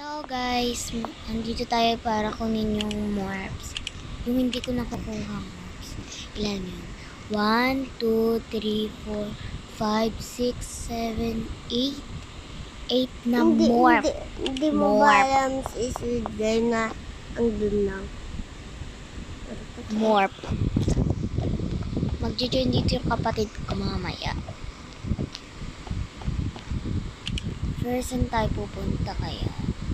Hello guys, andito tayo para kunin yung morphs. Yung hindi ko nakukuha morphs. Ilan yun? 1, 2, 3, 4, 5, 6, 7, 8. 8 na morph. Hindi mo ba alam si Silver na ang dun lang? Morph. Magjo-join dito yung kapatid ko mamaya. First, saan tayo pupunta kaya?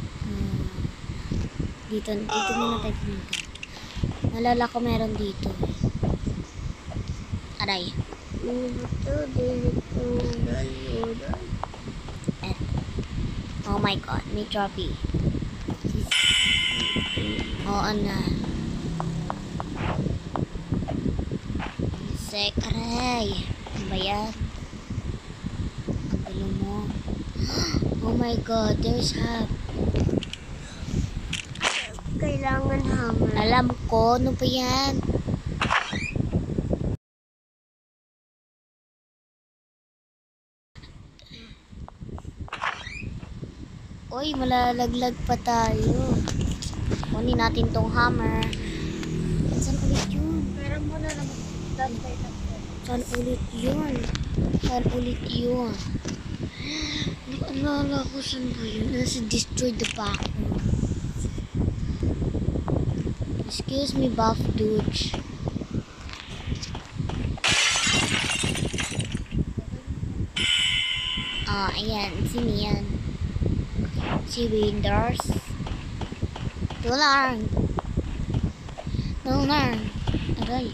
Dito muna tayo pumunta. Nalala ko meron dito. Aray. Oh my god, may trophy. Oo na. Sekray. Ano ba yan? Ang gulo mo. Oh my god, there's hub. Kailangan hammer. Alam ko, ano ba yan? Uy, malalaglag pa tayo. Kunin natin tong hammer. Saan ulit yun? Meron mo na naman. Saan ulit yun? Saan ulit yun? Naalala ko saan ba yun? Nasa destroy the back. Excuse me, buff dude. Ah, ayan. Sino yan? Si Winders. Tulang. Tulang. Aray.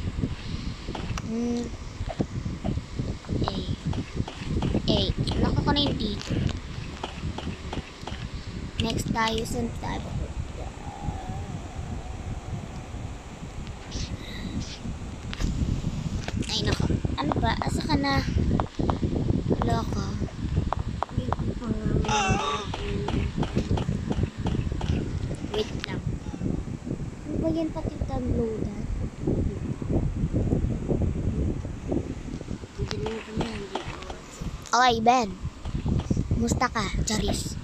Nako ko na yung dito. Next tayo sa tayo. Ay nako. Ano ba? Asa ka na? Wala ka. Wait lang. Ano ba yan pati downloadan? Okay, Ben. Musta ka, Charis?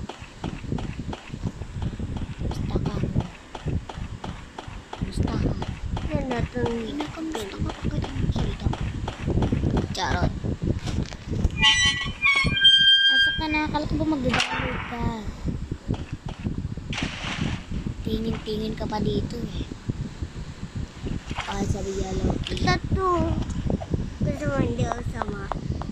Musta ka? Musta ka? Yan natin. Pinakamusta ka pagkat ang kita. Charot. Asa ka na? Akala ko ba mag-download ka? Tingin-tingin ka pa dito eh. Sabi yellow. Tattoo. Gusto mo hindi ako sama.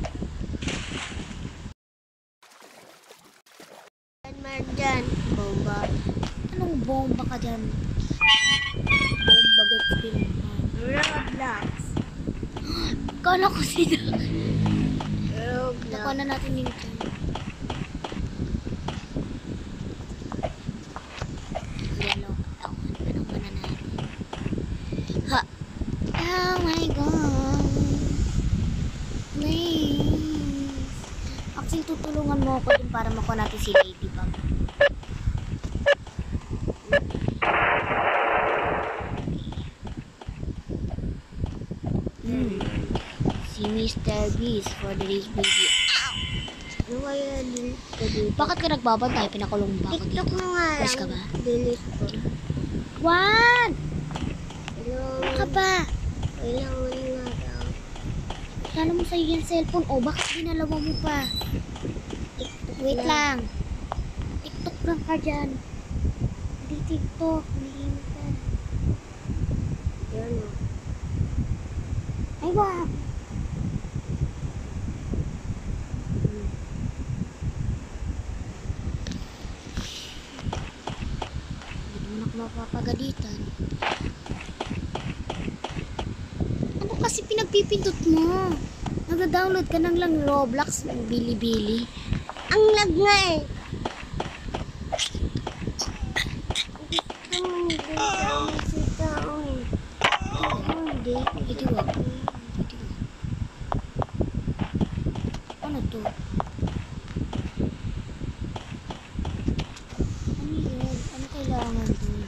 Man dyan. Bomba. Anong bomba ka dyan? Bomba gatskin. Roblox. Kala ko sila. Roblox. Nakuha na natin dito. Yellow. Anong muna natin? Ha! Oh my god. Please. Actually, tutulungan mo ako din para makuha natin si Ladybug. Si Mr. Beast for the race baby. Ano kaya delete ko dito? Bakit ka nagbabantay? Pinakulong ba ako TikTok dito? mo nga Pwes ka lang. ba? Delete ko. Juan! Ano ka ba? Kailangan nga daw. Kala mo sa'yo yung cellphone. O, bakit ginalawa mo pa? Wait lang. TikTok lang ka dyan. Hindi TikTok. Hindi ka. Yan o. Ay, wow! Hindi mo na ako mapapagalitan. Ano kasi pinagpipindot mo? Nagda-download ka ng lang Roblox, Bilibili. Ang lag nga eh. Hindi. Hindi wag. Ano to? Ano yun? Ano kailangan dun?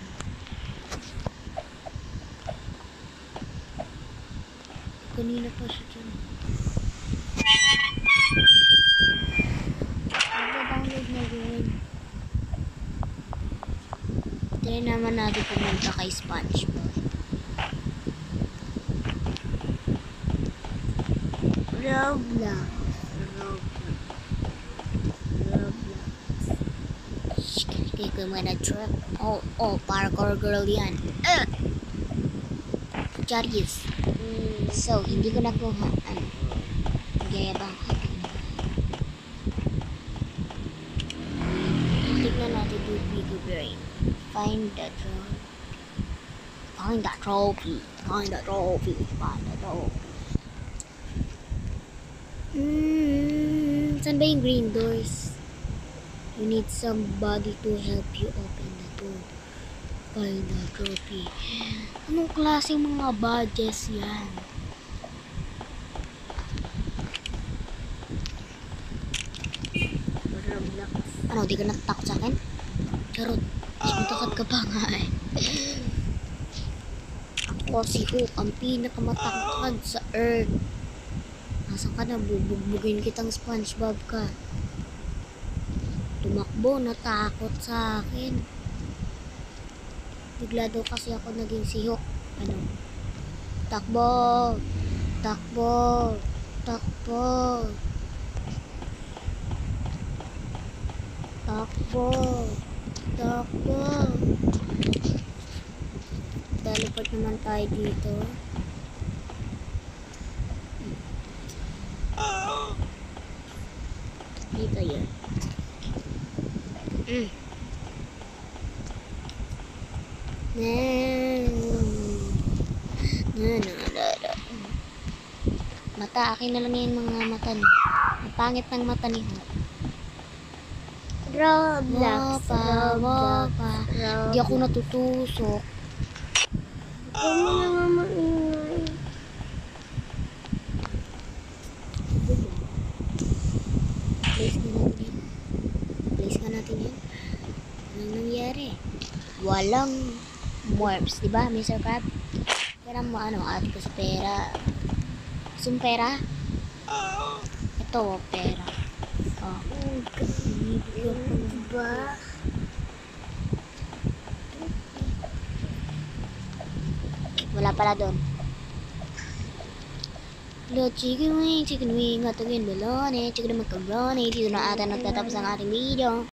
Kanina pa siya dyan. Nagda-download na rin. Try naman natin pumunta kay SpongeBob. Roblox. Hindi ko muna trip. Oh, parkour girl yan. Charis. So, hindi ko nakuha. Ano? Gayabang. Tignan natin yung Bigger Brain. Find the trophy. Find the trophy. Find the trophy. Find the trophy. Saan ba yung green doors? You need somebody to help you open the door. Find the trophy. Anong klaseng mga badges yan? Roblox. Ano, di ka natatakot sa akin? Charot, takot ka pa nga eh. Ako si Hook, ang pinakamatangkad sa Earth. Nasaan ka na? Bubugbugin kitang SpongeBob ka. Tumakbo, natakot sa akin. Bigla daw kasi ako naging si Hook. Ano? Takbo! Takbo! Takbo! Takbo! Takbo! Teleport naman tayo dito. Dito yun. Mata, akin na lang yan mga mata niyo. Ang pangit ng mata ni Hook. Roblox. Wapa. Di ako natutusok. Huwag mo naman maingay. Place nga natin yan. Anong nangyari? Walang morphs, di ba, Mr. Crab? Pera mo, ate ko sa pera. Gusto mo pera? Ito, pera. Oh. Diba? Wala pala doon. Hello, chicken wing, atagin balone, chicken macaroni. Dito na ata nagtatapos ang ating video.